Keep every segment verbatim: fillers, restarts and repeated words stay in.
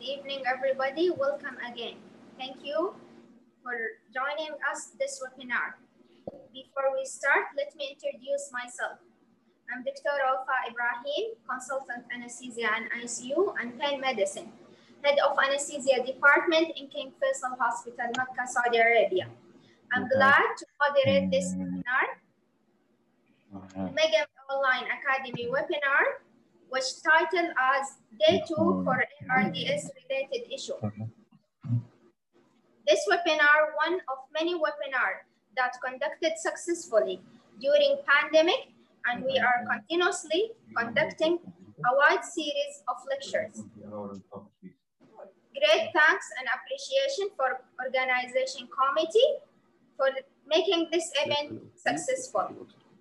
evening, everybody. Welcome again. Thank you for joining us this webinar. Before we start, let me introduce myself. I'm Doctor Wafa Ibrahim, consultant anesthesia and I C U and pain medicine, head of anesthesia department in King Faisal Hospital, Makkah, Saudi Arabia. I'm glad to moderate this webinar, Mega Online Academy webinar, which titled as Day two for A R D S related issue. This webinar, one of many webinars that conducted successfully during pandemic, and we are continuously conducting a wide series of lectures. Great thanks and appreciation for organization committee for making this event successful.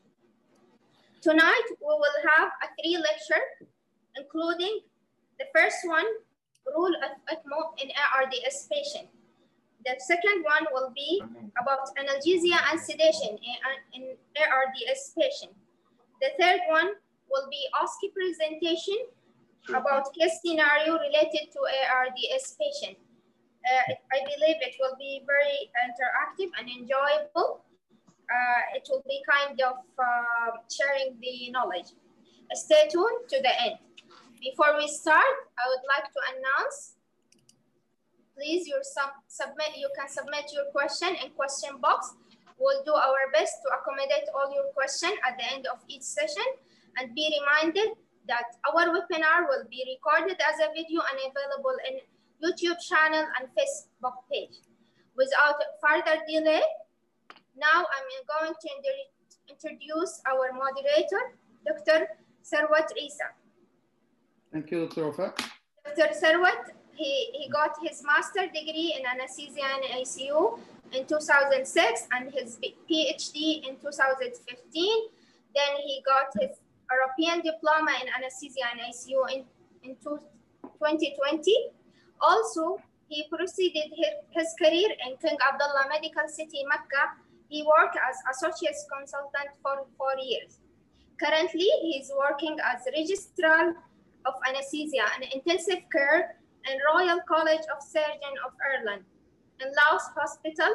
Tonight, we will have a three lecture, including the first one, role of ECMO in A R D S patient. The second one will be about analgesia and sedation in, in A R D S patient. The third one will be O S C E presentation about case scenario related to A R D S patient. Uh, I believe it will be very interactive and enjoyable. Uh, it will be kind of uh, sharing the knowledge. Stay tuned to the end. Before we start, I would like to announce, please your sub submit, you can submit your question in question box. We'll do our best to accommodate all your questions at the end of each session, and be reminded that our webinar will be recorded as a video and available in YouTube channel and Facebook page. Without further delay, now I'm going to introduce our moderator, Doctor Tharwat Aisa. Thank you, Doctor Wafa. Doctor Tharwat, he, he got his master's degree in anesthesia and I C U in two thousand six and his P H D in two thousand fifteen. Then he got his European diploma in anesthesia and I C U in, in twenty twenty. Also, he proceeded his, his career in King Abdullah Medical City, Makkah. He worked as associate consultant for four years. Currently, he is working as registrar of anesthesia and intensive care in Royal College of Surgeons of Ireland in Laos Hospital.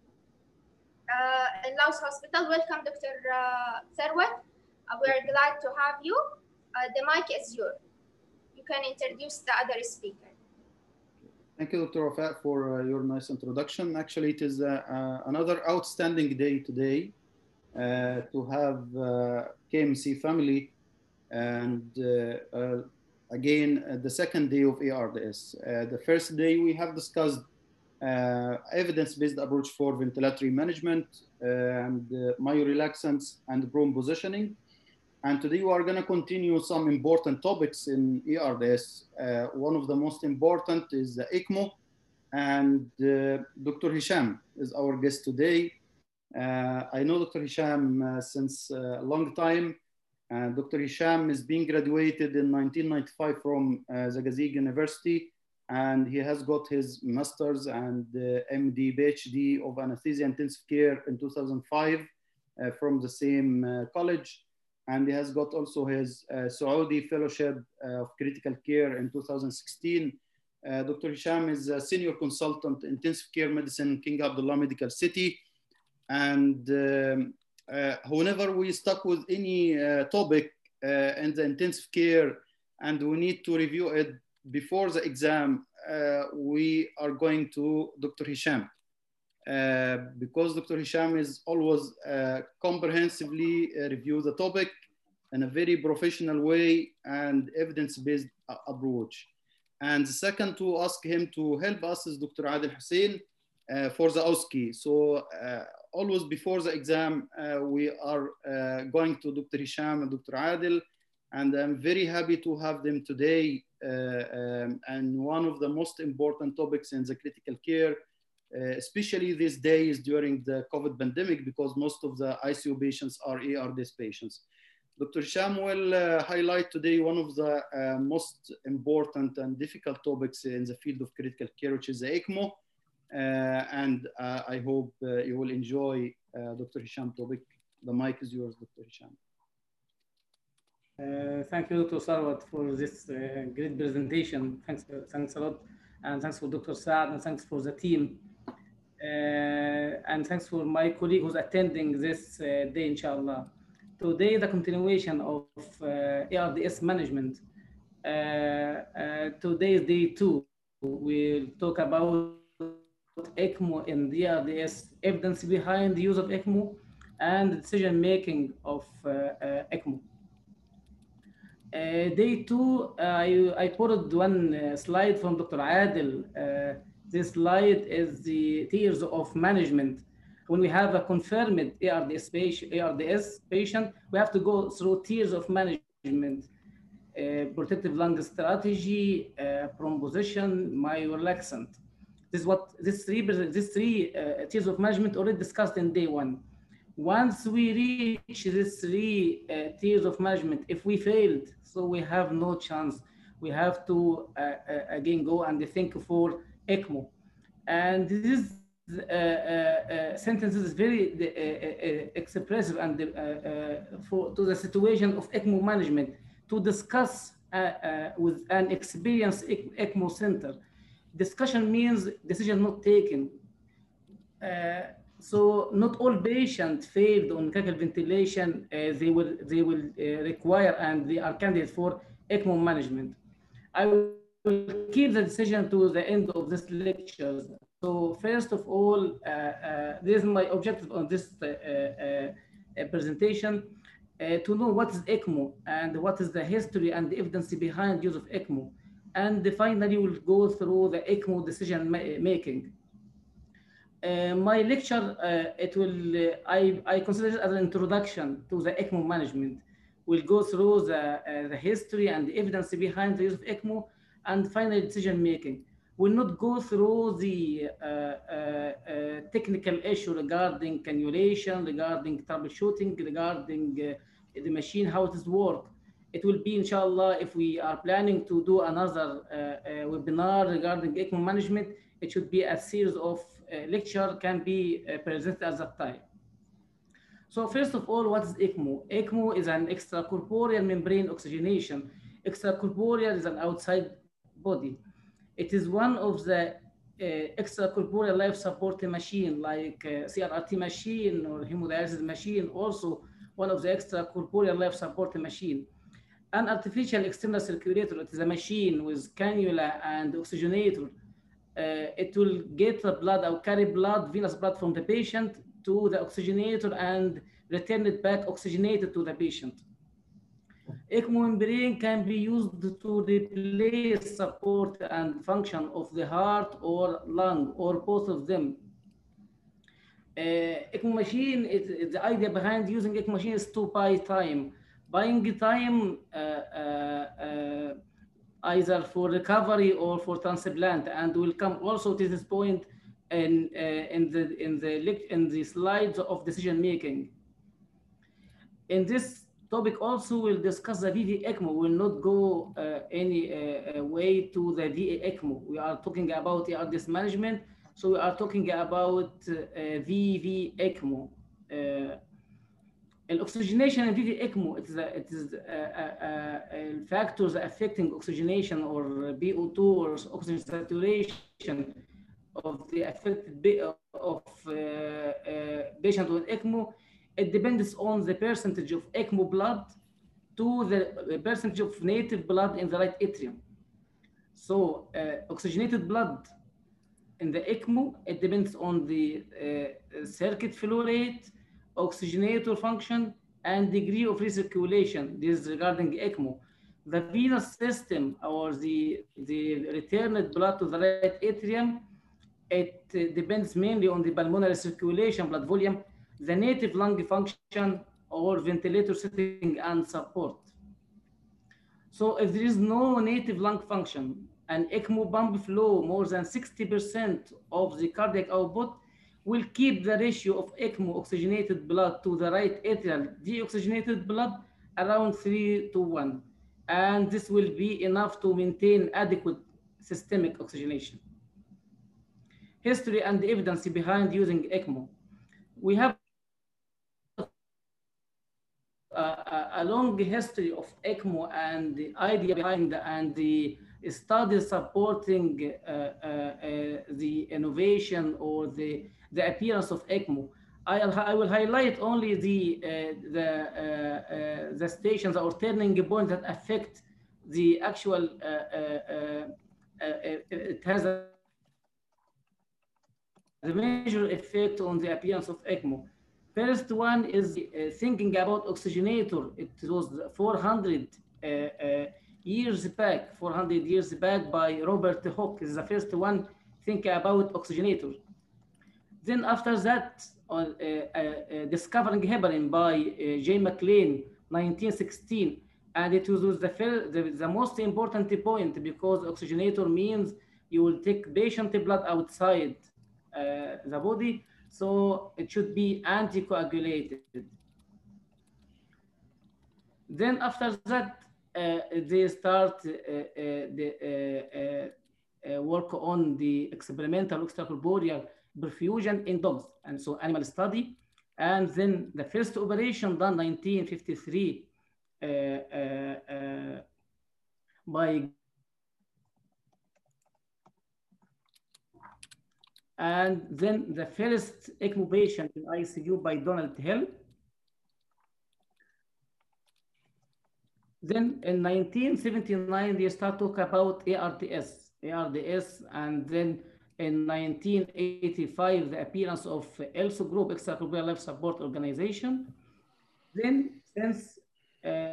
Uh, in Laos Hospital, welcome, Doctor Uh, Tharwat. Uh, we are glad to have you. Uh, the mic is yours. You can introduce the other speaker. Thank you, Doctor Wafa, for uh, your nice introduction. Actually, it is uh, uh, another outstanding day today uh, to have uh, K A M C family, and uh, uh, again, uh, the second day of A R D S. Uh, the first day we have discussed uh, evidence-based approach for ventilatory management uh, and uh, myorelaxants and prone positioning. And today we are going to continue some important topics in A R D S. Uh, one of the most important is the ECMO, and uh, Doctor Hesham is our guest today. Uh, I know Doctor Hesham uh, since a long time. Uh, Doctor Hesham is being graduated in nineteen ninety-five from uh, Zagazig University, and he has got his master's and uh, M D, P H D of anesthesia intensive care in two thousand five uh, from the same uh, college. And he has got also his uh, Saudi Fellowship uh, of Critical Care in two thousand sixteen. Uh, Doctor Hesham is a senior consultant in intensive care medicine, King Abdullah Medical City. And um, uh, whenever we stuck with any uh, topic uh, in the intensive care and we need to review it before the exam, uh, we are going to Doctor Hesham. Uh, because Doctor Hesham is always uh, comprehensively uh, review the topic in a very professional way and evidence-based uh, approach. And the second to ask him to help us is Doctor Adil Hussein uh, for the O S C E. So uh, always before the exam, uh, we are uh, going to Doctor Hesham and Doctor Adil, and I'm very happy to have them today. Uh, um, and one of the most important topics in the critical care, Uh, especially these days during the COVID pandemic, because most of the I C U patients are A R D S patients. Doctor Hesham will uh, highlight today one of the uh, most important and difficult topics in the field of critical care, which is the ECMO. Uh, and uh, I hope uh, you will enjoy uh, Doctor Hesham topic. The mic is yours, Doctor Hesham. Uh, thank you, Doctor Tharwat, for this uh, great presentation. Thanks, uh, thanks a lot, and thanks for Doctor Saad, and thanks for the team, uh, and thanks for my colleague who's attending this uh, day, inshallah. Today, the continuation of uh, A R D S management. Uh, uh, today is day two. We'll talk about ECMO in the A R D S, evidence behind the use of ECMO, and decision making of uh, uh, ECMO. Uh, day two, uh, I, I borrowed one uh, slide from Doctor Adil. Uh, this slide is the tiers of management. When we have a confirmed A R D S patient, A R D S patient, we have to go through tiers of management. Uh, protective lung strategy, uh, promposition, myorelaxant. This is what this three this three uh, tiers of management already discussed in day one. Once we reach these three uh, tiers of management, if we failed, so we have no chance. We have to uh, uh, again go and think for ECMO. And this uh, uh, uh, sentence is very uh, uh, expressive and uh, uh, for to the situation of ECMO management to discuss uh, uh, with an experienced ECMO center. Discussion means decision not taken. Uh, so not all patients failed on mechanical ventilation. Uh, they will they will uh, require and they are candidate for ECMO management. I will keep the decision to the end of this lecture. So first of all, uh, uh, this is my objective on this uh, uh, uh, presentation. Uh, to know what is ECMO and what is the history and the evidence behind use of ECMO. And finally, we'll go through the ECMO decision ma making. Uh, my lecture, uh, it will, uh, I, I consider it as an introduction to the ECMO management. We'll go through the, uh, the history and the evidence behind the use of ECMO and finally decision making. We'll not go through the uh, uh, uh, technical issue regarding cannulation, regarding troubleshooting, regarding uh, the machine, how it is work. It will be, inshallah, if we are planning to do another uh, uh, webinar regarding ECMO management, it should be a series of uh, lecture can be uh, presented at that time. So first of all, what is ECMO? ECMO is an extracorporeal membrane oxygenation. Extracorporeal is an outside body. It is one of the uh, extracorporeal life support machine like uh, C R R T machine or hemodialysis machine, also one of the extracorporeal life support machine. An artificial external circulator, it is a machine with cannula and oxygenator. Uh, it will get the blood or carry blood, venous blood from the patient to the oxygenator and return it back oxygenated to the patient. ECMO membrane can be used to replace support and function of the heart or lung or both of them. Uh, ECMO machine, it, it, the idea behind using ECMO machine is to buy time. Buying time uh, uh, uh, either for recovery or for transplant, and we'll come also to this point in uh, in the in the in the slides of decision making. In this topic also we'll discuss the V V ECMO. We'll not go uh, any uh, way to the V A ECMO. We are talking about A R D S management, so we are talking about uh, V V ECMO. Uh, Oxygenation in V V ECMO, it is, a, it is a, a, a factors affecting oxygenation or B O two or oxygen saturation of the affected of uh, uh, patient with ECMO. It depends on the percentage of ECMO blood to the percentage of native blood in the right atrium. So uh, oxygenated blood in the ECMO, it depends on the uh, circuit flow rate, oxygenator function, and degree of recirculation. This is regarding ECMO. The venous system or the, the returned blood to the right atrium, it uh, depends mainly on the pulmonary circulation, blood volume, the native lung function, or ventilator setting and support. So if there is no native lung function and ECMO pump flow more than sixty percent of the cardiac output, will keep the ratio of ECMO oxygenated blood to the right atrial deoxygenated blood around three to one. And this will be enough to maintain adequate systemic oxygenation. History and evidence behind using ECMO. We have a a, a long history of ECMO and the idea behind and the studies supporting uh, uh, uh, the innovation or the, the appearance of ECMO. I'll, I will highlight only the, uh, the, uh, uh, the stations or turning points that affect the actual, uh, uh, uh, uh, it has a the major effect on the appearance of ECMO. First one is uh, thinking about oxygenator. It was four hundred uh, uh, years back, four hundred years back by Robert Hooke is the first one think about oxygenator. Then after that, uh, uh, uh, discovering heparin by uh, J. McLean, nineteen sixteen. And it was the, first, the, the most important point because oxygenator means you will take patient blood outside uh, the body, so it should be anticoagulated. Then after that, uh, they start uh, uh, the uh, uh, uh, work on the experimental extracorporeal perfusion in dogs, and so animal study. And then the first operation done nineteen fifty-three uh, uh, uh, by and then the first ECMO patient in I C U by Donald Hill. Then in nineteen seventy-nine, they start talk about A R D S, A R D S, and then in nineteen eighty-five, the appearance of ELSO group, extracorporeal life support organization. Then since uh,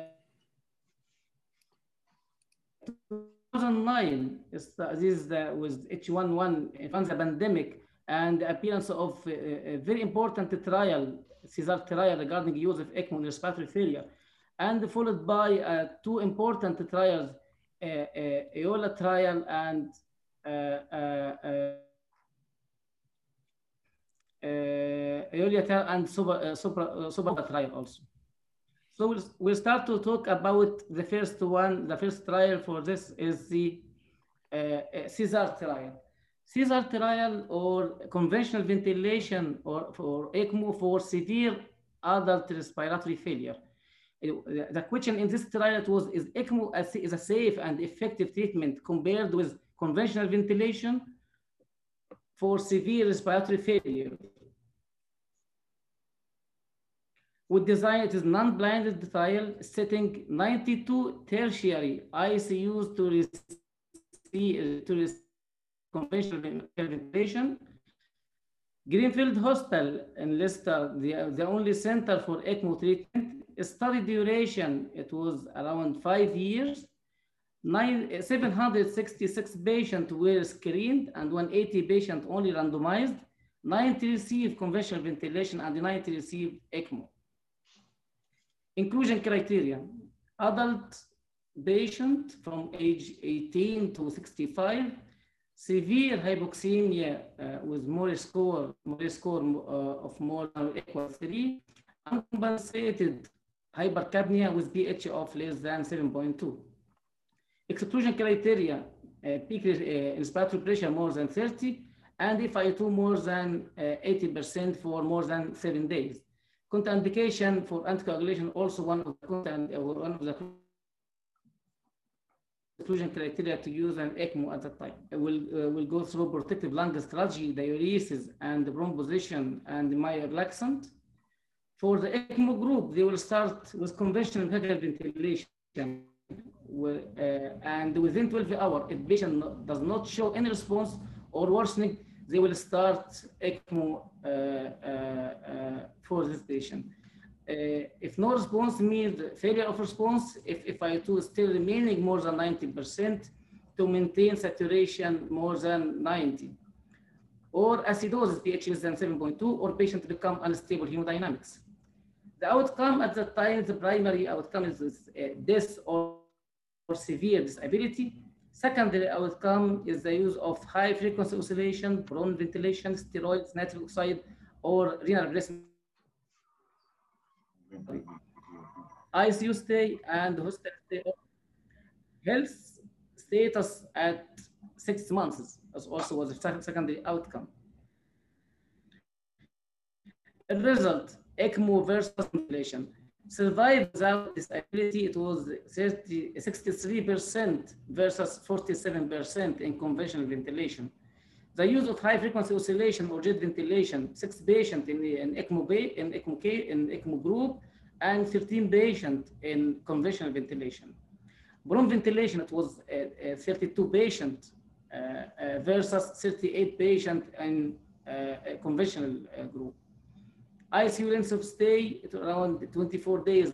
two thousand nine, this is the, with H one N one influenza pandemic and the appearance of a, a very important trial, CESAR trial regarding use of ECMO in respiratory failure, and followed by uh, two important trials, uh, uh, EOLA trial and uh, uh, uh, uh, EOLA trial and Super, uh, Super, uh, Super trial also. So we'll, we'll start to talk about the first one. The first trial for this is the uh, uh, CESAR trial. CESAR trial or conventional ventilation or for ECMO for severe adult respiratory failure. It, the question in this trial was, is ECMO a, is a safe and effective treatment compared with conventional ventilation for severe respiratory failure? We designed it is non-blinded trial setting ninety-two tertiary I C Us to receive, to receive conventional ventilation. Greenfield Hospital in Leicester, the, the only center for ECMO treatment. Study duration, it was around five years. Nine, seven hundred sixty-six patients were screened and one hundred eighty patients only randomized. ninety received conventional ventilation and ninety received ECMO. Inclusion criteria: adult patient from age eighteen to sixty-five, severe hypoxemia uh, with Morris score, Morris score uh, of more than or equal three, uncompensated hypercapnia with pH of less than seven point two. Exclusion criteria: uh, peak uh, respiratory pressure more than thirty, and F I two more than uh, eighty percent for more than seven days. Contraindication for anticoagulation, also one of the, uh, one of the exclusion criteria to use an ECMO at that time. We'll, uh, we'll go through protective lung strategy, diuresis, and the bronchoposition, and the myorelaxant. For the ECMO group, they will start with conventional ventilation. With, uh, and within twelve hours, if patient does not show any response or worsening, they will start ECMO uh, uh, uh, for this patient. Uh, if no response means failure of response, if F I two is still remaining more than ninety percent, to maintain saturation more than ninety. Or acidosis, pH less than seven point two, or patient become unstable hemodynamics. The outcome at the time, the primary outcome is uh, death or, or severe disability. Secondary outcome is the use of high frequency oscillation, prone ventilation, steroids, nitric oxide, or renal replacement. I C U stay and hospital stay. Health status at six months as also was a secondary outcome. The result, ECMO versus ventilation. Survive without disability, it was sixty-three percent versus forty-seven percent in conventional ventilation. The use of high frequency oscillation or jet ventilation, six patients in the in ECMO Bay, in ECMO K, in ECMO group, and thirteen patients in conventional ventilation. Bronch ventilation, it was uh, uh, thirty-two patients uh, uh, versus thirty-eight patients in uh, a conventional uh, group. I C U length of stay at around twenty-four days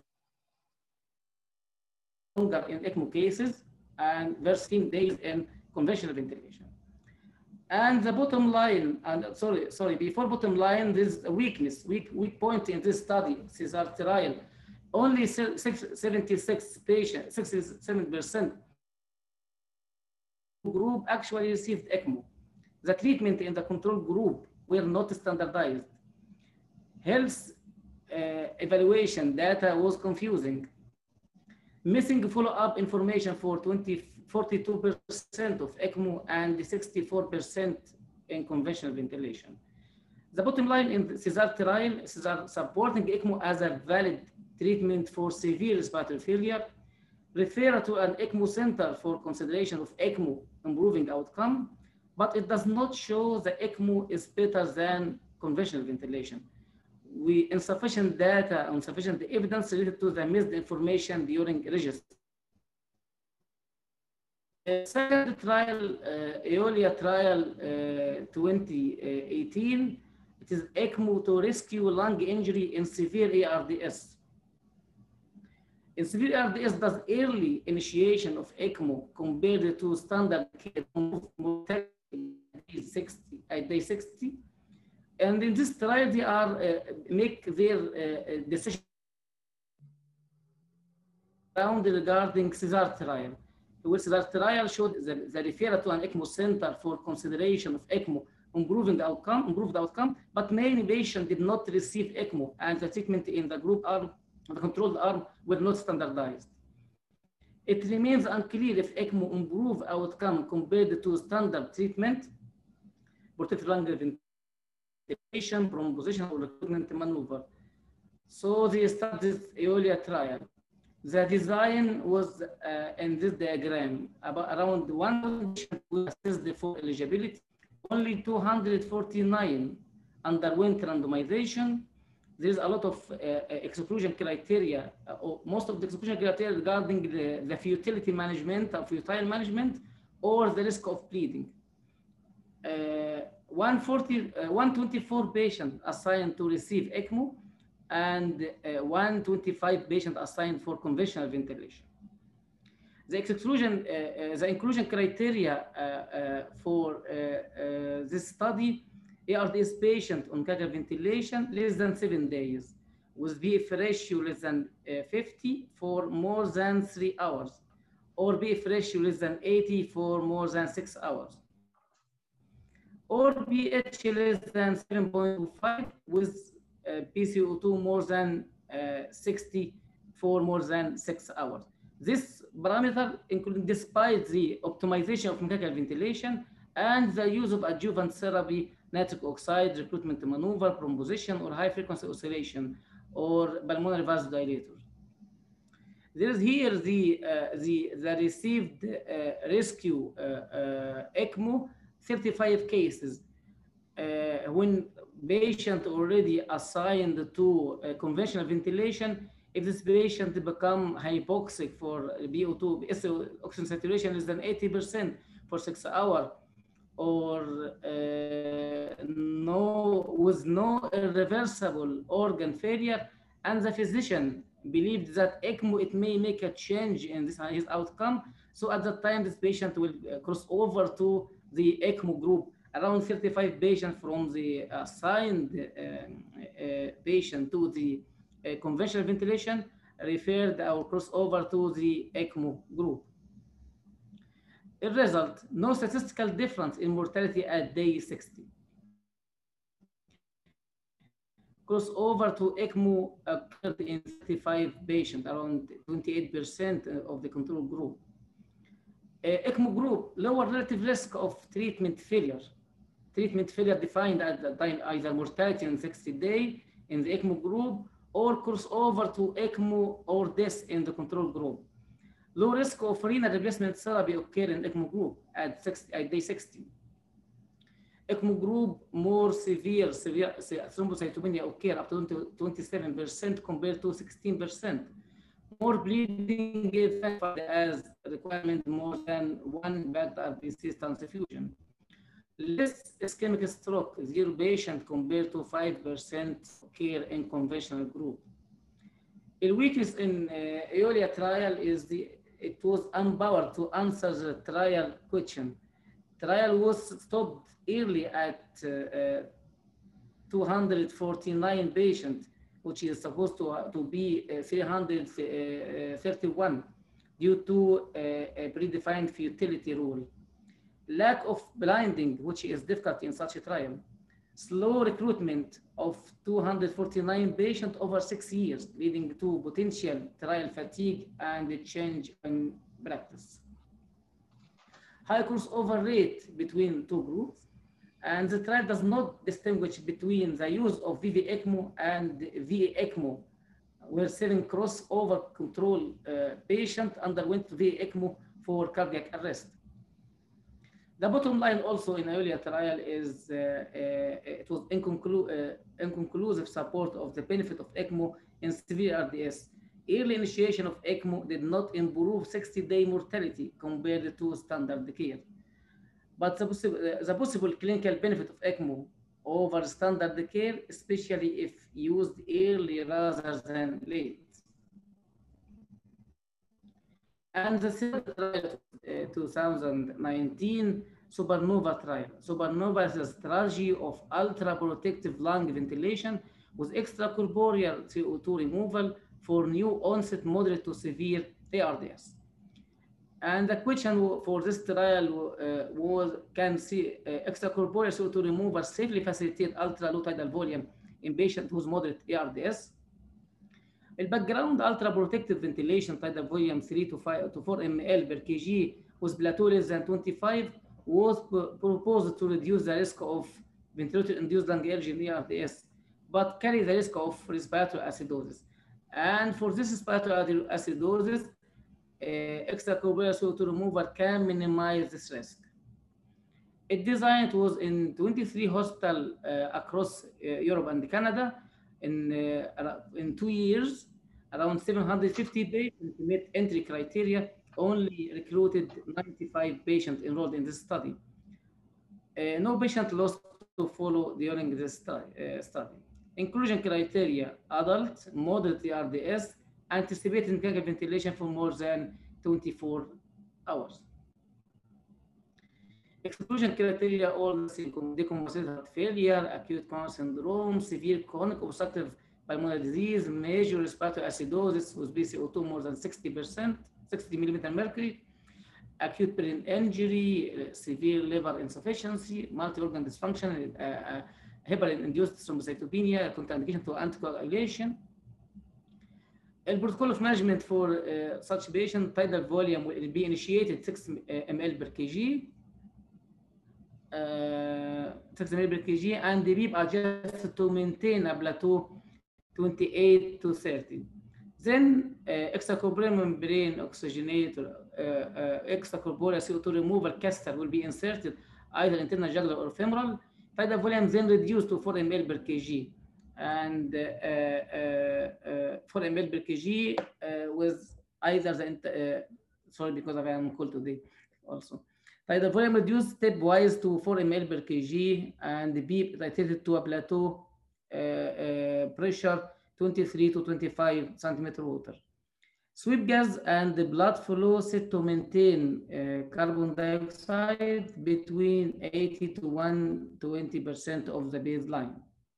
longer in ECMO cases and versus fifteen days in conventional ventilation. And the bottom line, and sorry, sorry, before bottom line, this is a weakness, weak, weak point in this study, Caesar trial. Only seventy-six patients, sixty-seven percent group actually received ECMO. The treatment in the control group were not standardized. Health uh, evaluation data was confusing. Missing follow-up information for forty-two percent of ECMO and sixty-four percent in conventional ventilation. The bottom line in the Caesar trial, Caesar supporting ECMO as a valid treatment for severe respiratory failure, refer to an ECMO center for consideration of ECMO improving outcome, but it does not show the ECMO is better than conventional ventilation. We insufficient data, insufficient evidence related to the missed information during register. Uh, second trial, uh, Eolia trial uh, twenty eighteen, it is ECMO to rescue lung injury in severe A R D S. In severe A R D S, does early initiation of ECMO compared to standard care at day sixty? And in this trial, they are uh, make their uh, decision around regarding Caesar trial. Where Caesar trial showed the, the referral to an ECMO center for consideration of ECMO improving the outcome, improved outcome, but many patients did not receive ECMO, and the treatment in the group arm, the controlled arm, were not standardized. It remains unclear if ECMO improve outcome compared to standard treatment, protective lung ventilation, from position or recruitment maneuver. So they started Eolia trial. The design was uh, in this diagram. About around one patient was assessed for eligibility. Only two hundred forty-nine underwent randomization. There's a lot of uh, exclusion criteria. Uh, most of the exclusion criteria regarding the, the futility management, or futile management, or the risk of bleeding. Uh, one hundred twenty-four patients assigned to receive ECMO, and uh, one hundred twenty-five patients assigned for conventional ventilation. The exclusion, uh, uh, the inclusion criteria uh, uh, for uh, uh, this study: A R D S patient on mechanical ventilation less than seven days, with B F ratio less than uh, fifty for more than three hours, or B F ratio less than eighty for more than six hours, or pH less than seven point two five with uh, P C O two more than uh, sixty for more than six hours. This parameter, including despite the optimization of mechanical ventilation and the use of adjuvant therapy, nitric oxide, recruitment maneuver, promposition, or high frequency oscillation, or pulmonary vasodilator. There is here the, uh, the, the received uh, rescue uh, uh, ECMO, thirty-five cases. Uh, when patient already assigned to uh, conventional ventilation, if this patient become hypoxic for B O two, oxygen saturation less than eighty percent for six hours, or uh, no, with no irreversible organ failure, and the physician believed that ECMO, it may make a change in this, his outcome. So at that time, this patient will uh, cross over to the ECMO group. Around thirty-five patients from the assigned uh, uh, patient to the uh, conventional ventilation referred or cross over to the ECMO group. The result, no statistical difference in mortality at day sixty. Crossover to ECMO occurred in thirty-five patients, around twenty-eight percent of the control group. Uh, ECMO group, lower relative risk of treatment failure. Treatment failure defined at the time either mortality in sixty days in the ECMO group, or crossover to ECMO or death in the control group. Low risk of renal replacement therapy occur in ECMO group at, sixty, at day sixty. ECMO group more severe, severe thrombocytopenia occur up to twenty-seven percent compared to sixteen percent. More bleeding events as requirement more than one backed R B C transfusion. Less ischemic stroke, zero patient compared to five percent occur in conventional group. The weakness in uh, Eolia trial is the it was empowered to answer the trial question. Trial was stopped early at uh, uh, two hundred forty-nine patients, which is supposed to, uh, to be uh, three hundred thirty-one due to uh, a predefined futility rule. Lack of blinding, which is difficult in such a trial. Slow recruitment of two hundred forty-nine patients over six years, leading to potential trial fatigue and a change in practice. High crossover rate between two groups, and the trial does not distinguish between the use of V V ECMO and V A ECMO, where seven crossover control uh, patient underwent V A ECMO for cardiac arrest. The bottom line also in earlier trial is uh, uh, it was inconclu uh, inconclusive support of the benefit of ECMO in severe R D S. Early initiation of ECMO did not improve sixty day mortality compared to standard care. But the, possi uh, the possible clinical benefit of ECMO over standard care, especially if used early rather than late. And the third trial, uh, two thousand nineteen Supernova trial. Supernova is a strategy of ultra-protective lung ventilation with extracorporeal C O two removal for new onset moderate to severe A R D S. And the question for this trial uh, was, can see uh, extracorporeal C O two removal safely facilitate ultra-low tidal volume in patients whose moderate A R D S? The background ultra-protective ventilation tidal volume three to five to four milliliters per kg with plateau less than twenty-five was proposed to reduce the risk of ventilator-induced lung allergy in A R D S, but carry the risk of respiratory acidosis. And for this respiratory acidosis, uh, extracorporeal C O two removal can minimize this risk. It designed was in twenty-three hospitals uh, across uh, Europe and Canada. In, uh, in two years, around seven hundred fifty patients met entry criteria, only recruited ninety-five patients enrolled in this study. Uh, no patient lost to follow during this study. Uh, study. Inclusion criteria: adult, moderate A R D S, anticipated mechanical ventilation for more than twenty-four hours. Exclusion criteria: all decompensated heart failure, acute coronary syndrome, severe chronic obstructive pulmonary disease, major respiratory acidosis with B C O two more than sixty percent, sixty millimeter mercury, acute brain injury, severe liver insufficiency, multi-organ dysfunction, uh, uh, heparin-induced thrombocytopenia, contraindication to anticoagulation. The protocol of management for uh, such patient, tidal volume will be initiated six milliliters per kg. Uh, six milliliters per kg, and the beep adjusted to maintain a plateau twenty-eight to thirty. Then uh, extracorporeal membrane oxygenator, uh, uh, extracorporeal C O two removal catheter will be inserted either internal jugular or femoral. Tidal volume then reduced to four milliliters per kg, and uh, uh, uh, four milliliters per kg uh, with either the uh, sorry because I am cold today also. Tidal volume reduced stepwise to four milliliters per kg, and the beep titrated to a plateau uh, uh, pressure twenty-three to twenty-five centimeter water. Sweep gas and the blood flow set to maintain uh, carbon dioxide between eighty to one hundred twenty percent of the baseline.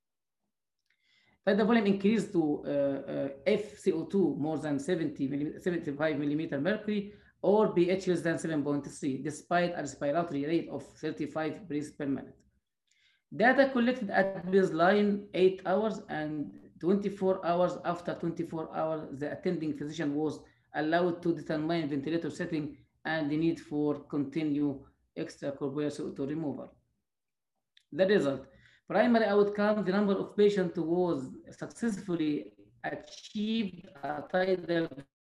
Tidal volume increased to uh, uh, F C O two more than seventy, seventy-five millimeter mercury, or pH less than seven point three, despite a respiratory rate of thirty-five breaths per minute. Data collected at baseline eight hours and twenty-four hours. After twenty-four hours, the attending physician was allowed to determine ventilator setting and the need for continued extracorporeal C O two removal. The result: primary outcome, the number of patients was successfully achieved a tidal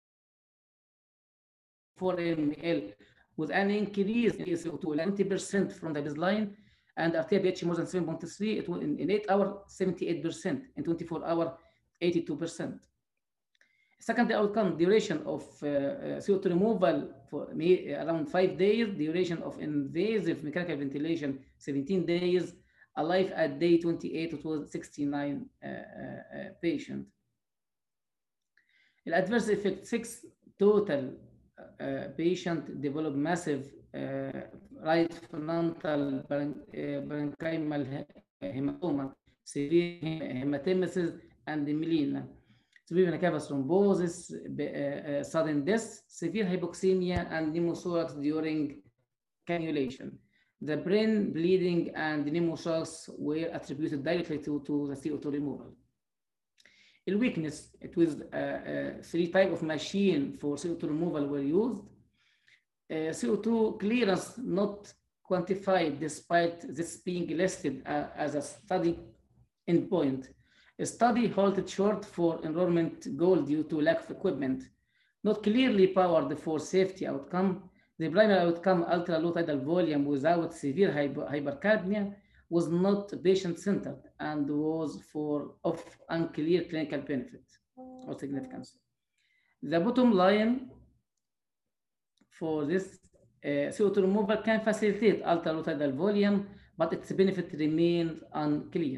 four milliliters with an increase in C O two twenty percent from the baseline, and arterial pH more than seven point three, it will in, in eight hours, seventy-eight percent, in twenty-four hours, eighty-two percent. Second outcome, duration of uh, uh, C O two removal for me, around five days, duration of invasive mechanical ventilation, seventeen days, alive at day twenty-eight, it was sixty-nine uh, uh, patient. The adverse effect, six total uh, patient developed massive uh, right frontal parenchymal hematoma, severe hematemesis, and melena, severe vena cava thrombosis, uh, uh, sudden death, severe hypoxemia, and pneumothorax during cannulation. The brain bleeding and pneumothorax were attributed directly to, to the C O two removal. In weakness, it was uh, uh, three type of machine for C O two removal were used. Uh, C O two clearance not quantified despite this being listed uh, as a study endpoint. A study halted short for enrollment goal due to lack of equipment, not clearly powered for safety outcome. The primary outcome, ultra-low tidal volume without severe hyper hypercapnia, was not patient-centered and was for of unclear clinical benefit or significance. The bottom line for this uh, C O two removal can facilitate ultra-low tidal volume, but its benefit remains unclear.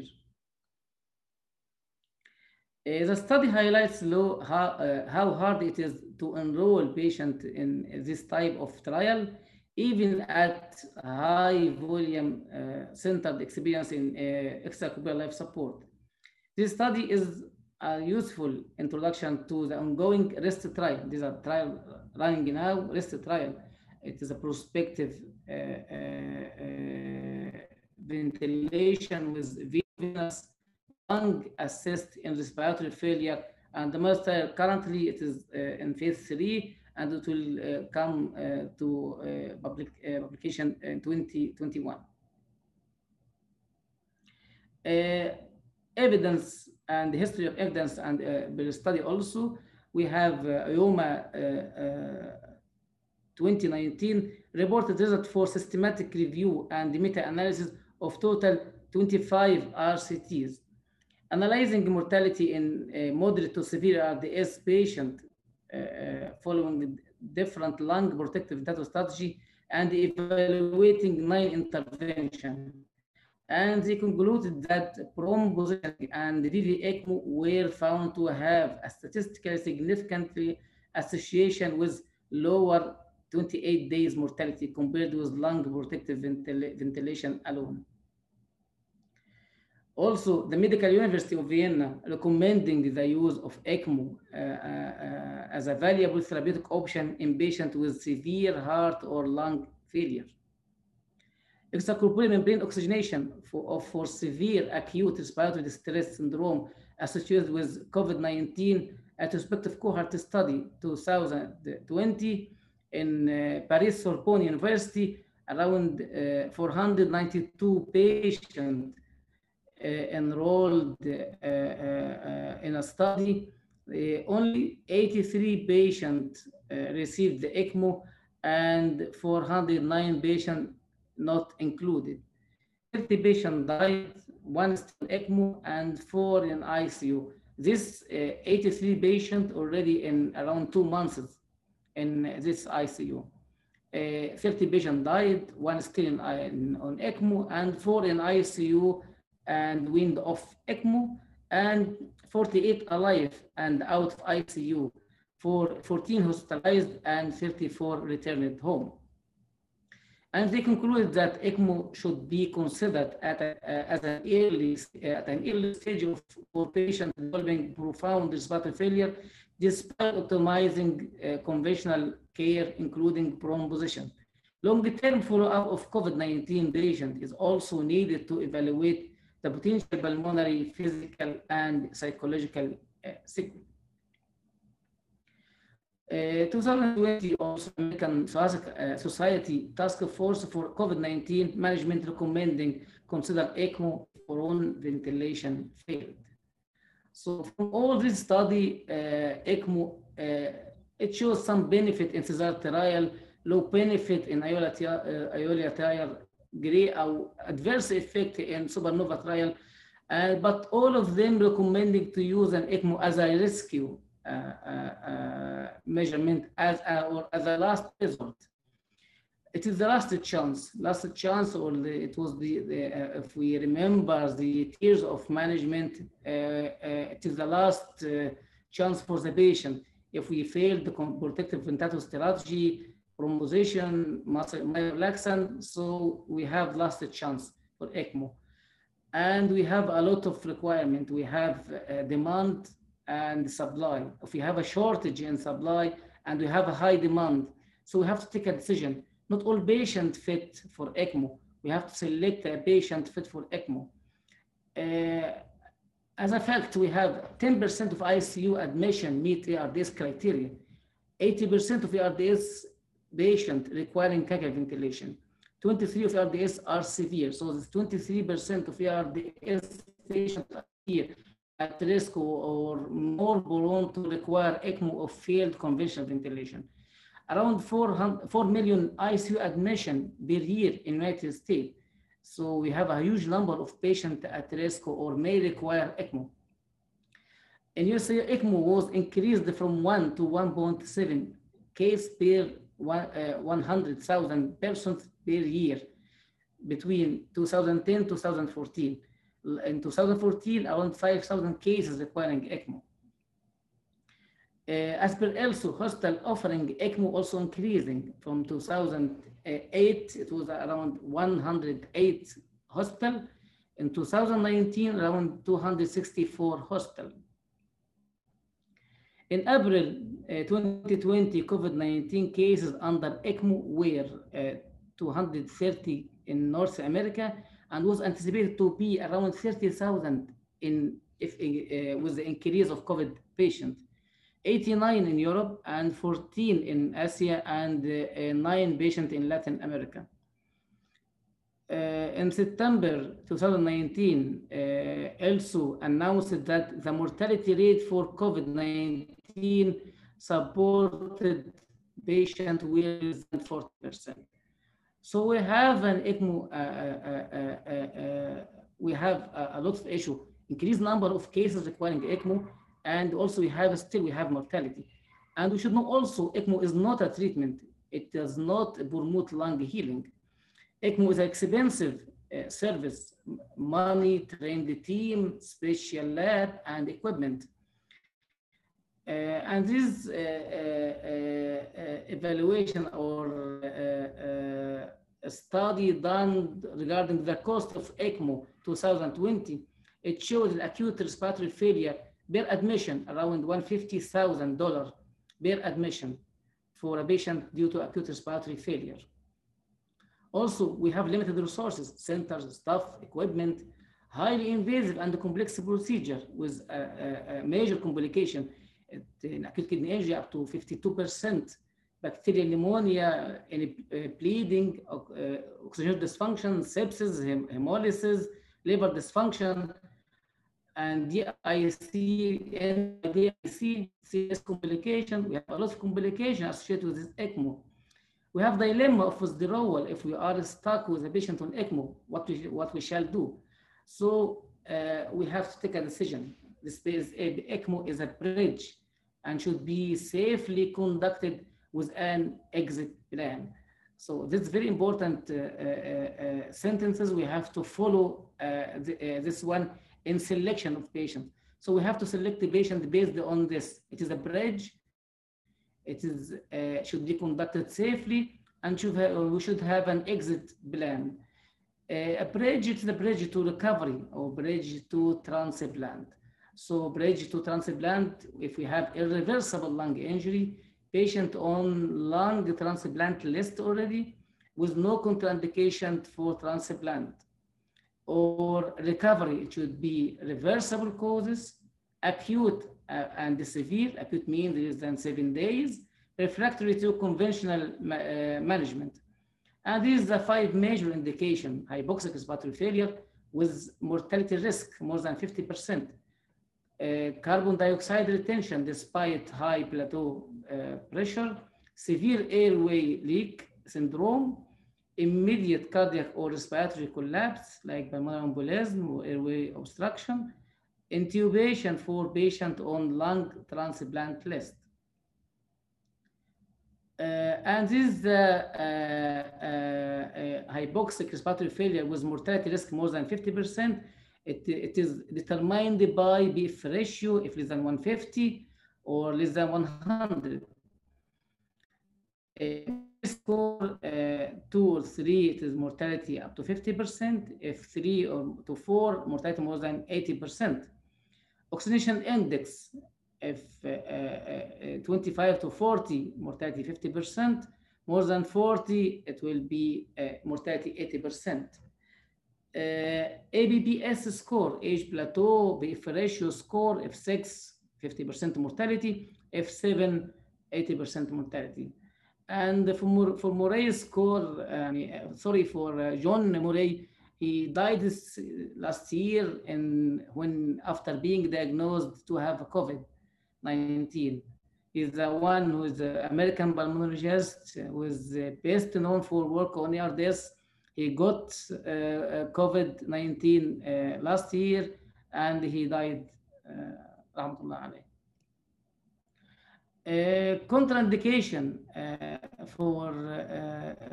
Uh, the study highlights low, how, uh, how hard it is to enroll patients in this type of trial, even at high volume uh, centered experience in uh, extracorporeal life support. This study is a useful introduction to the ongoing REST trial. This is a trial running now, REST trial. It is a prospective uh, uh, uh, ventilation with venous lung assist in respiratory failure, and the most uh, currently it is uh, in phase three, and it will uh, come uh, to uh, public uh, publication in twenty twenty-one. Uh, evidence and the history of evidence and uh, study also, we have uh, I O M A uh, uh, twenty nineteen reported result for systematic review and meta-analysis of total twenty-five R C Ts. Analyzing mortality in uh, moderate to severe A R D S patient uh, following different lung protective ventilator strategy and evaluating nine interventions. And they concluded that prone positioning and V V ECMO were found to have a statistically significantly association with lower twenty-eight days mortality compared with lung protective ventil ventilation alone. Also, the Medical University of Vienna recommending the use of ECMO uh, uh, as a valuable therapeutic option in patients with severe heart or lung failure. Extracorporeal membrane oxygenation for, for severe acute respiratory distress syndrome associated with COVID nineteen, a prospective cohort study two thousand twenty in uh, Paris Sorbonne University, around uh, four hundred ninety-two patients Uh, enrolled uh, uh, in a study. Uh, only eighty-three patients uh, received the ECMO and four hundred nine patients not included. fifty patients died, one still ECMO and four in I C U. This uh, eighty-three patients already in around two months in this I C U. Uh, thirty patients died, one still in, in, on ECMO and four in I C U and weaned off ECMO, and forty-eight alive and out of I C U, for fourteen hospitalized and thirty-four returned home. And they concluded that ECMO should be considered at, a, uh, as an early, at an early stage of for patients developing profound respiratory failure, despite optimizing uh, conventional care, including prone position. Long-term follow-up of COVID nineteen patients is also needed to evaluate the potential pulmonary, physical, and psychological uh, sequelae. Uh, twenty twenty, also American Thoracic uh, Society Task Force for COVID nineteen Management recommending consider ECMO for own ventilation failed. So from all this study, uh, ECMO, uh, it shows some benefit in Cesar trial, low benefit in Iolia gray or adverse effect in supernova trial, uh, but all of them recommending to use an ECMO as a rescue uh, uh, uh, measurement as a, or as a last resort. It is the last chance, last chance, or the, it was the, the uh, if we remember the tiers of management, uh, uh, it is the last uh, chance for the patient. If we fail the protective ventilator strategy, promotion, relaxant, so we have last chance for ECMO. And we have a lot of requirement. We have uh, demand and supply. If we have a shortage in supply and we have a high demand, so we have to take a decision. Not all patients fit for ECMO. We have to select a patient fit for ECMO. Uh, as a fact, we have ten percent of I C U admission meet A R D S criteria. eighty percent of A R D S patients requiring C A C A ventilation. twenty-three of A R D S are severe. So this twenty-three percent of A R D S patients are here at risk or more prone to require ECMO or failed conventional ventilation. Around four million I C U admission per year in the United States. So we have a huge number of patients at risk or may require ECMO. In U S A, ECMO was increased from one to one point seven case per one hundred thousand persons per year between two thousand ten to two thousand fourteen. In two thousand fourteen, around five thousand cases requiring ECMO. Uh, as per also, hospital offering ECMO also increasing from two thousand eight, it was around one hundred eight hospital. In two thousand nineteen, around two hundred sixty-four hospital. In April uh, twenty twenty, COVID nineteen cases under ECMO were uh, two hundred thirty in North America and was anticipated to be around thirty thousand in if uh, with the increase of COVID patients. eighty-nine in Europe and fourteen in Asia and uh, nine patients in Latin America. Uh, in September twenty nineteen, uh, also announced that the mortality rate for COVID nineteen supported patients with forty percent. So we have an ECMO, uh, uh, uh, uh, we have a, a lot of issue, increased number of cases requiring ECMO, and also we have still we have mortality. And we should know also ECMO is not a treatment. It does not promote lung healing. ECMO is an expensive uh, service, money, trained team, special lab, and equipment. Uh, and this uh, uh, uh, evaluation or uh, uh, study done regarding the cost of ECMO twenty twenty, it showed an acute respiratory failure per admission around one hundred fifty thousand dollars per admission for a patient due to acute respiratory failure. Also, we have limited resources, centers, staff, equipment, highly invasive and complex procedure with a, a, a major complication in acute kidney injury up to fifty-two percent, bacterial pneumonia, any uh, bleeding, uh, oxygen dysfunction, sepsis, hem hemolysis, liver dysfunction, and D I C, and D I C, C S complication. We have a lot of complications associated with this ECMO. We have dilemma of withdrawal if we are stuck with a patient on ECMO, what we, what we shall do. So uh, we have to take a decision. This is, ECMO is a bridge and should be safely conducted with an exit plan. So this is very important uh, uh, uh, sentences. We have to follow uh, the, uh, this one in selection of patients. So we have to select the patient based on this. It is a bridge. It is uh, should be conducted safely, and should have, we should have an exit plan. Uh, a bridge is a bridge to recovery or bridge to transplant. So bridge to transplant, if we have irreversible lung injury, patient on lung transplant list already with no contraindication for transplant. Or recovery, it should be reversible causes, acute uh, and severe, acute means less than seven days, refractory to conventional ma uh, management. And these are the five major indications: hypoxic respiratory failure with mortality risk more than fifty percent, uh, carbon dioxide retention despite high plateau uh, pressure, severe airway leak syndrome, immediate cardiac or respiratory collapse like pulmonary embolism or airway obstruction, intubation for patient on lung transplant list. Uh, and this is the uh, uh, uh, hypoxic respiratory failure with mortality risk more than fifty percent. It, it is determined by B F ratio if less than one fifty or less than one hundred. Uh, score uh, two or three, it is mortality up to fifty percent. If three or to four, mortality more than eighty percent. Oxygenation index, if uh, uh, twenty-five to forty, mortality fifty percent. More than forty, it will be uh, mortality eighty percent. Uh, A B P S score, age plateau, B F ratio score, F six, fifty percent mortality, F seven, eighty percent mortality. And for, Mur for Murray's score, uh, sorry, for uh, John Murray, he died this last year and when after being diagnosed to have COVID nineteen. He's the one who is the American pulmonologist, who is best known for work on A R D S. He got uh, COVID nineteen uh, last year and he died, uh, rahmatullah alayh. Uh, contraindication uh, for uh,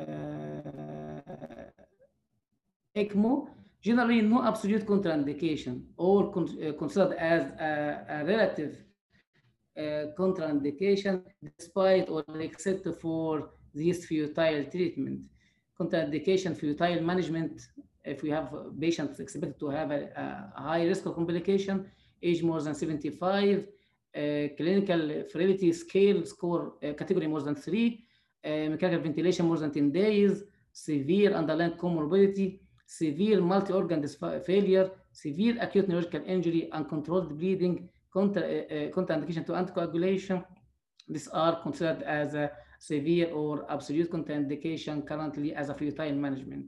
uh, ECMO, generally no absolute contraindication, or con uh, considered as a, a relative uh, contraindication despite or except for this futile treatment. Contraindication, futile management, if we have patients expected to have a, a high risk of complication, age more than seventy-five, Uh, clinical frailty scale score uh, category more than three, uh, mechanical ventilation more than ten days, severe underlying comorbidity, severe multi-organ failure, severe acute neurological injury, uncontrolled bleeding, contra, uh, uh, contraindication to anticoagulation. These are considered as a severe or absolute contraindication currently as a futile management.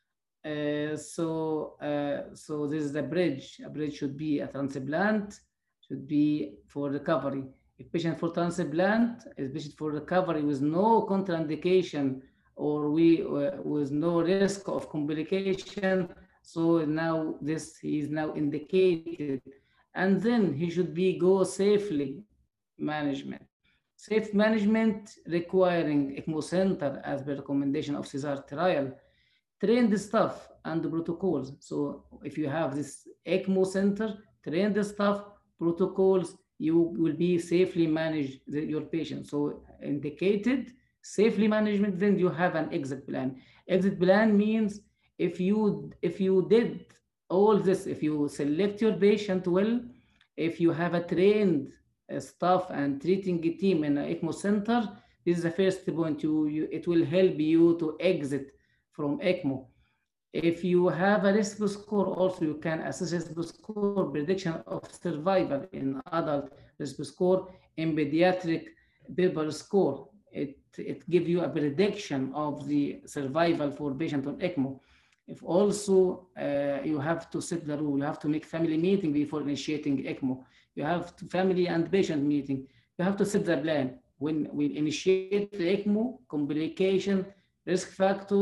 Uh, so, uh, so this is a bridge. A bridge should be a transplant, should be for recovery. If patient for transplant is patient for recovery with no contraindication or we uh, with no risk of complication, so now this he is now indicated, and then he should be go safely management. Safe management requiring ECMO center as per recommendation of CESAR trial, trained staff and protocols. So if you have this ECMO center, trained staff, protocols, you will be safely manage the, your patient. So indicated safely management, then you have an exit plan. Exit plan means if you if you did all this, if you select your patient well, if you have a trained uh, staff and treating team in an ECMO center, this is the first point. You, you it will help you to exit from ECMO. If you have a risk score, also you can assess risk score, prediction of survival in adult risk score, in pediatric paper score. It, it gives you a prediction of the survival for patient on ECMO. If also uh, you have to set the rule, you have to make family meeting before initiating ECMO. You have to family and patient meeting. You have to set the plan. When we initiate the ECMO, complication, risk factor,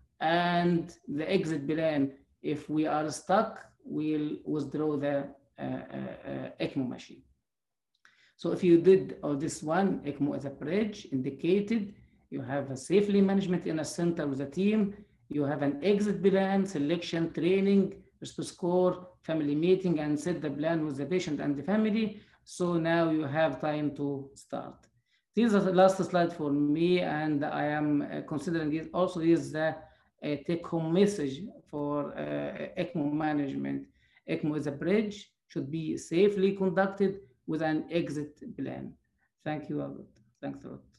and the exit plan. If we are stuck, we'll withdraw the uh, uh, ECMO machine. So if you did oh, this one, ECMO as a bridge indicated, you have a safely management in a center with a team, you have an exit plan, selection, training, risk score, family meeting, and set the plan with the patient and the family. So now you have time to start. This is the last slide for me, and I am uh, considering it also is the a take-home message for uh, ECMO management. ECMO is a bridge, should be safely conducted with an exit plan. Thank you, Albert. Thanks a lot.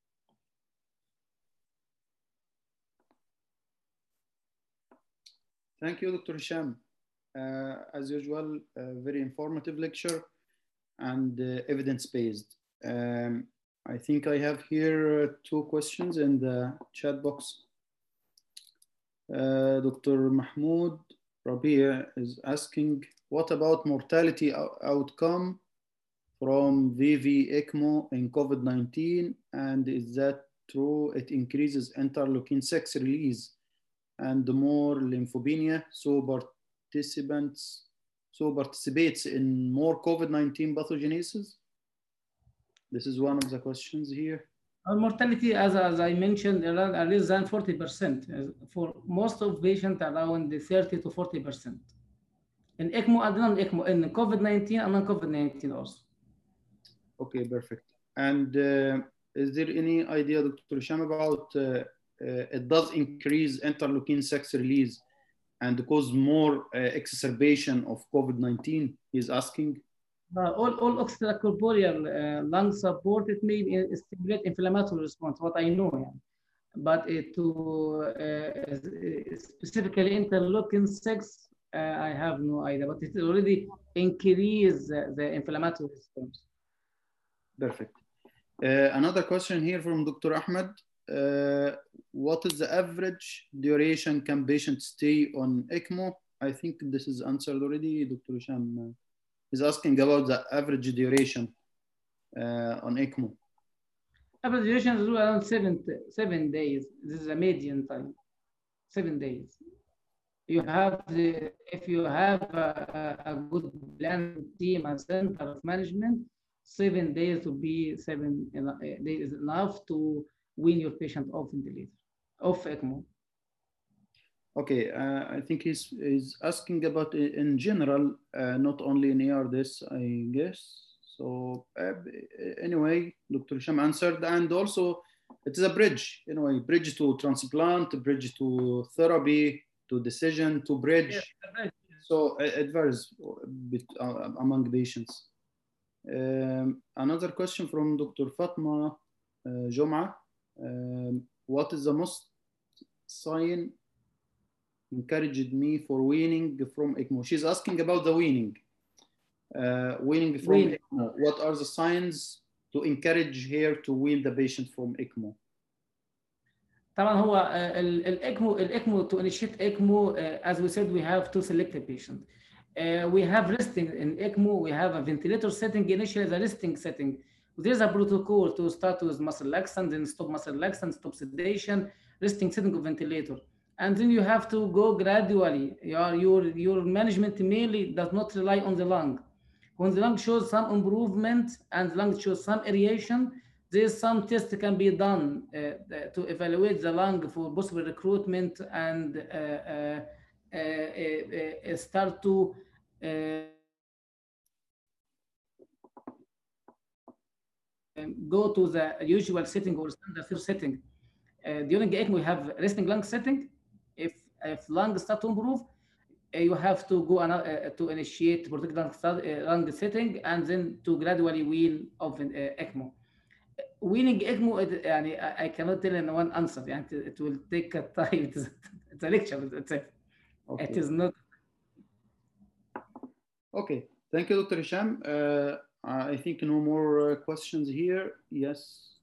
Thank you, Doctor Hesham. Uh, as usual, a very informative lecture and uh, evidence-based. Um, I think I have here uh, two questions in the chat box. Uh, Doctor Mahmoud Rabia is asking, what about mortality outcome from V V ECMO in COVID nineteen? And is that true? It increases interleukin six release and more lymphopenia, so participants so participates in more COVID nineteen pathogenesis? This is one of the questions here. Our mortality, as, as I mentioned, around less than forty percent. For most of patients, around thirty to forty percent. In ECMO and non-ECMO, in COVID nineteen and non-COVID nineteen also. Okay, perfect. And uh, is there any idea, Doctor Hesham, about uh, uh, it does increase interleukin six release and cause more uh, exacerbation of COVID nineteen, he's asking? Uh, all, all extracorporeal uh, lung support, it may stimulate inflammatory response, what I know. Yeah. But uh, to uh, specifically interleukin six, uh, I have no idea, but it already increased the, the inflammatory response. Perfect. Uh, another question here from Doctor Ahmed. Uh, what is the average duration can patients stay on ECMO? I think this is answered already. Doctor Hesham is asking about the average duration uh, on ECMO. Average duration is around seven, seven days. This is a median time, seven days. You have the, if you have a, a good plan team and center of management, seven days to be seven days is enough to wean your patient off ventilator, off ECMO. Okay, uh, I think he's, he's asking about in general, uh, not only in A R D S, I guess. So uh, anyway, Doctor Hesham answered, and also it is a bridge, anyway, bridge to transplant, bridge to therapy, to decision, to bridge. Yeah. So it, it varies a bit uh, among patients. Um, another question from Doctor Fatma uh, Jom'a. Um, what is the most sign encouraged me for weaning from ECMO? She's asking about the weaning. Uh, weaning from weaning. ECMO. What are the signs to encourage her to wean the patient from ECMO? طبعا هو الإكمو الإكمو to initiate ECMO, uh, as we said, we have to select a patient. Uh, we have resting in ECMO. We have a ventilator setting. Initially, the resting setting. There's a protocol to start with muscle relaxant, then stop muscle relaxant, stop sedation, resting setting of ventilator. And then you have to go gradually. Your, your, your management mainly does not rely on the lung. When the lung shows some improvement and the lung shows some aeration, there's some tests can be done uh, to evaluate the lung for possible recruitment and uh, uh, uh, uh, start to uh, go to the usual setting or standard setting. Uh, during ECMO, we have resting lung setting. If, if lungs start to improve, uh, you have to go uh, to initiate protected lung, uh, lung setting and then to gradually wean off uh, ECMO. Weaning ECMO, it, يعني, I cannot tell in one answer. يعني, it will take a time. It is, it's a lecture itself. Okay. It is not. Okay. Thank you, Doctor Hesham. Uh, I think no more uh, questions here. Yes,